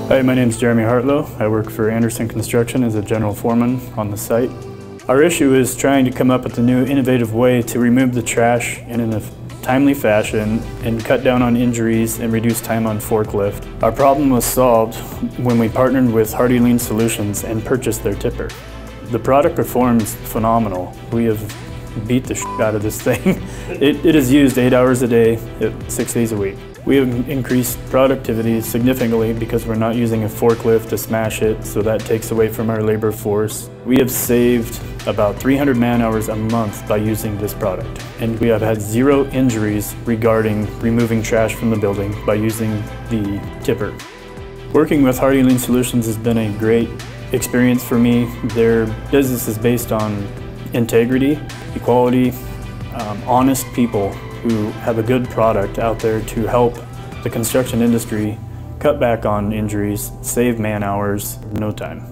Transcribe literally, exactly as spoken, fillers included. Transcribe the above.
Hi, my name is Jeremy Hartlow. I work for Anderson Construction as a general foreman on the site. Our issue is trying to come up with a new innovative way to remove the trash in a timely fashion and cut down on injuries and reduce time on forklift. Our problem was solved when we partnered with HardyLifts Solutions and purchased their tipper. The product performs phenomenal. We have beat the shit out of this thing. It, it is used eight hours a day, six days a week. We have increased productivity significantly because we're not using a forklift to smash it, so that takes away from our labor force. We have saved about three hundred man hours a month by using this product. And we have had zero injuries regarding removing trash from the building by using the tipper. Working with HardyLifts Solutions has been a great experience for me. Their business is based on integrity, equality, um, honest people who have a good product out there to help the construction industry cut back on injuries, save man hours in no time.